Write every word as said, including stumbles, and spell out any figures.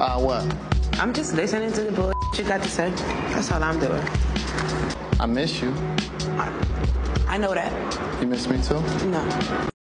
Uh, what? I'm just listening to the bull you got to say. That's all I'm doing. I miss you. I, I know that. You miss me too? No.